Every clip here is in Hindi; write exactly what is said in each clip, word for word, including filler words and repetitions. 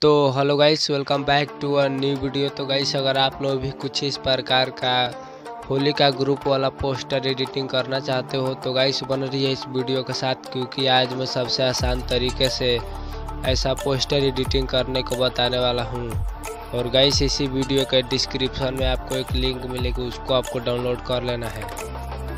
तो hello guys, welcome back to a new video. तो गाइस, अगर आप लोग भी कुछ इस प्रकार का होली का ग्रुप वाला पोस्टर एडिटिंग करना चाहते हो तो गाइस बन रही है इस वीडियो के साथ, क्योंकि आज मैं सबसे आसान तरीके से ऐसा पोस्टर एडिटिंग करने को बताने वाला हूं। और गाइस, इसी वीडियो के डिस्क्रिप्शन में आपको एक लिंक मिलेगी, उसको आपको डाउनलोड कर लेना है।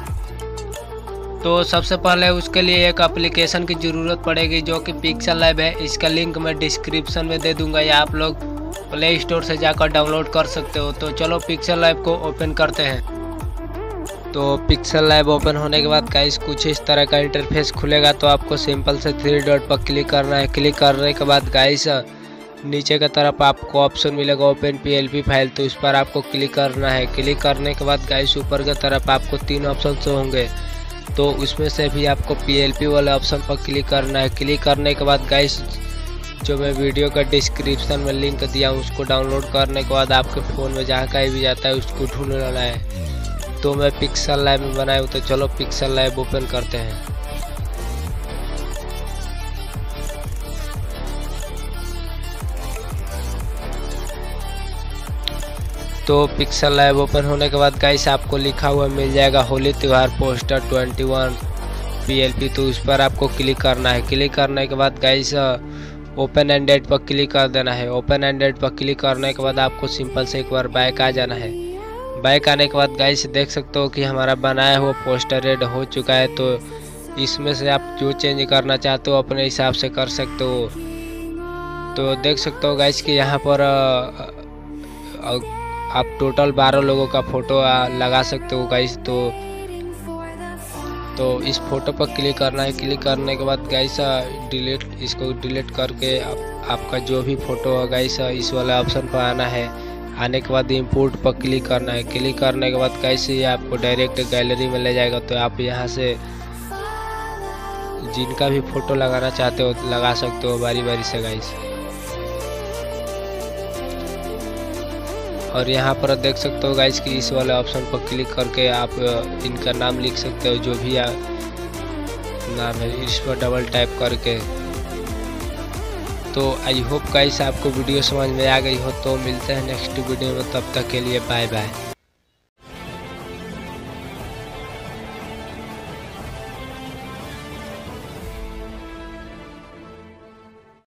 तो सबसे पहले उसके लिए एक एप्लीकेशन की ज़रूरत पड़ेगी जो कि पिक्सल लैब है। इसका लिंक मैं डिस्क्रिप्शन में दे दूंगा या आप लोग प्ले स्टोर से जाकर डाउनलोड कर सकते हो। तो चलो पिक्सल लैब को ओपन करते हैं। तो पिक्सल लैब ओपन होने के बाद गाइस कुछ इस तरह का इंटरफेस खुलेगा। तो आपको सिंपल से थ्री डॉट पर क्लिक करना है। क्लिक करने के बाद गाइस नीचे की तरफ आपको ऑप्शन मिलेगा ओपन पीएलपी फाइल, तो इस पर आपको क्लिक करना है। क्लिक करने के बाद गाइस ऊपर की तरफ आपको तीन ऑप्शन होंगे, तो उसमें से भी आपको पीएलपी वाले ऑप्शन पर क्लिक करना है। क्लिक करने के बाद गाइस जो मैं वीडियो का डिस्क्रिप्शन में लिंक दिया हूँ उसको डाउनलोड करने के बाद आपके फ़ोन में जहाँ कहीं भी जाता है उसको ढूंढ लेना है। तो मैं पिक्सल लैब में बनाया हूँ, तो चलो पिक्सल लैब ओपन करते हैं। तो पिक्सल लैब ओपन होने के बाद गाइस आपको लिखा हुआ मिल जाएगा होली त्यौहार पोस्टर इक्कीस पीएलपी, तो उस पर आपको क्लिक करना है। क्लिक करने के बाद गाइस ओपन एंडेड पर क्लिक कर देना है। ओपन एंडेड पर क्लिक करने के बाद आपको सिंपल से एक बार बैक आ जाना है। बैक आने के बाद गाइस देख सकते हो कि हमारा बनाया हुआ पोस्टर रेड हो चुका है। तो इसमें से आप जो चेंज करना चाहते हो अपने हिसाब से कर सकते हो। तो देख सकते हो गाइस कि यहाँ पर आप टोटल बारह लोगों का फोटो लगा सकते हो गाइस। तो तो इस फोटो पर क्लिक करना है। क्लिक करने के बाद गाइस डिलीट इसको डिलीट करके आप, आपका जो भी फोटो है गाइस इस वाले ऑप्शन पर आना है। आने के बाद इंपोर्ट पर क्लिक करना है। क्लिक करने के बाद गाइस ये आपको डायरेक्ट गैलरी में ले जाएगा। तो आप यहाँ से जिनका भी फोटो लगाना चाहते हो लगा सकते हो बारी बारी से गाइस। और यहाँ पर देख सकते हो गाइस कि इस वाले ऑप्शन पर क्लिक करके आप इनका नाम लिख सकते हो, जो भी नाम है इस पर डबल टैप करके। तो आई होप गाइस आपको वीडियो समझ में आ गई हो। तो मिलते हैं नेक्स्ट वीडियो में, तब तक के लिए बाय बाय।